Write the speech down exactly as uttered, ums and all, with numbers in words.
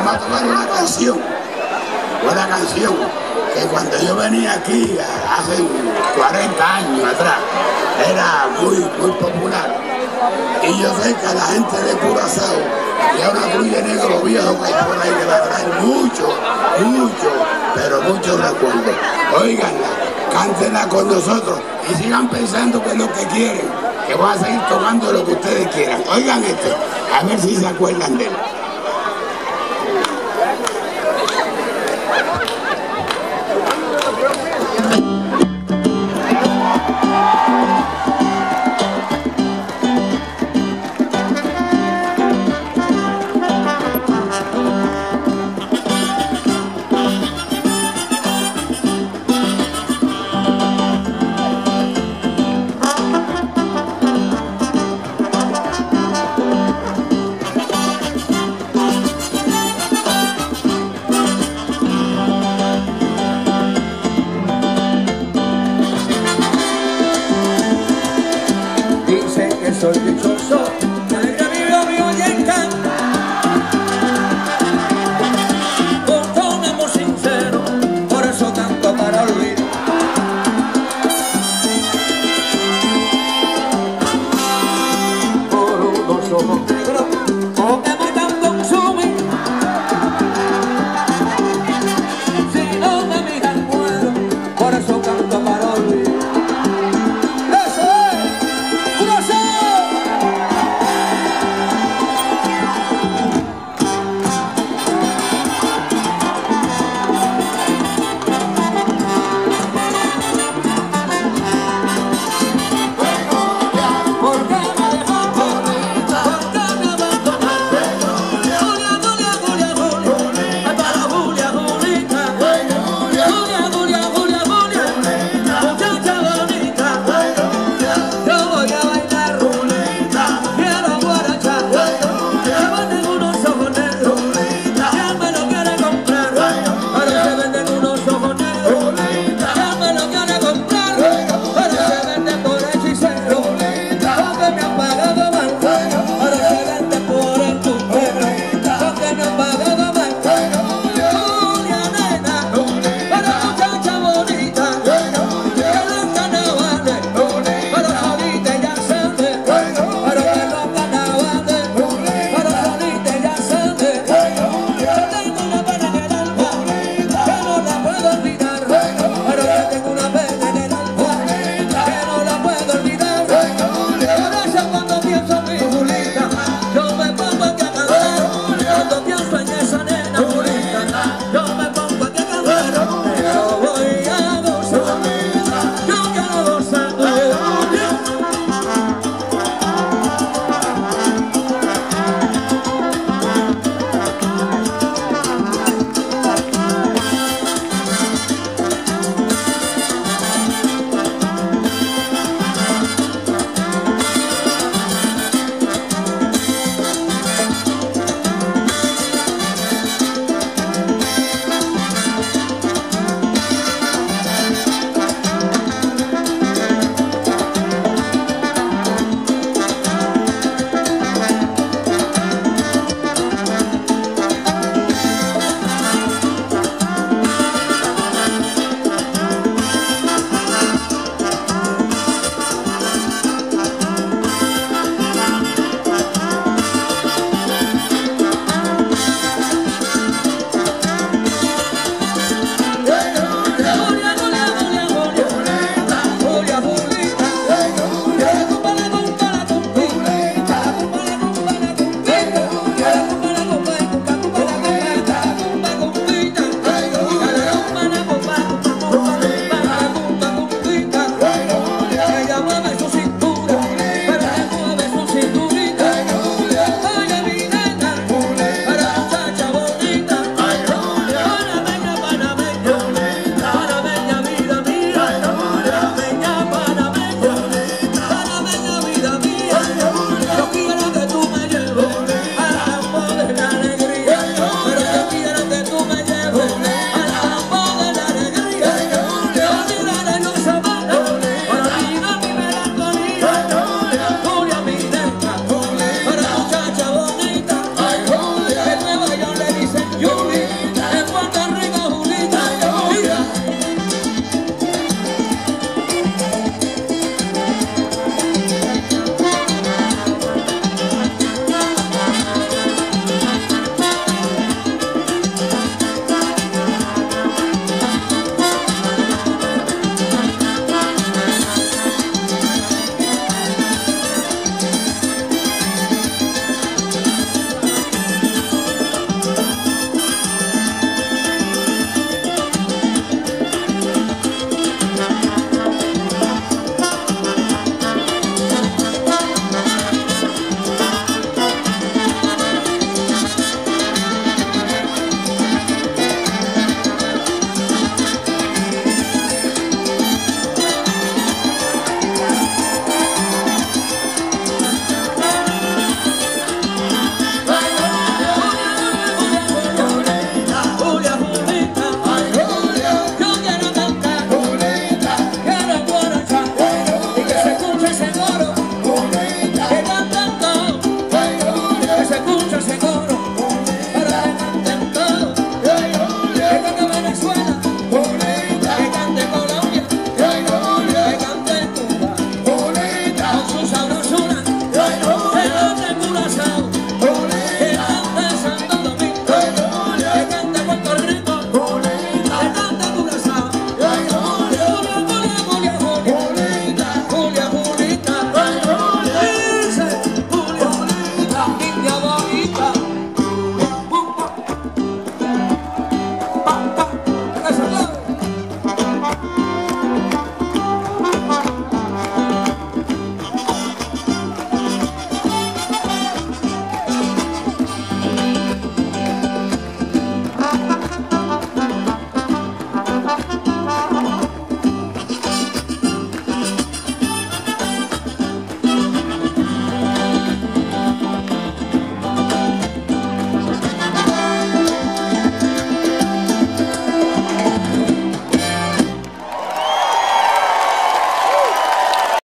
vamos a tomar una canción, una canción que cuando yo venía aquí hace cuarenta años atrás era muy, muy popular. Y yo sé que a la gente de Curazao y a una cruz de negro viejo que hay por ahí le va a traer mucho, mucho, pero muchos recuerdos. Óiganla, cántenla con nosotros y sigan pensando que es lo que quieren, que van a seguir tocando lo que ustedes quieran. Oigan esto, a ver si se acuerdan de él.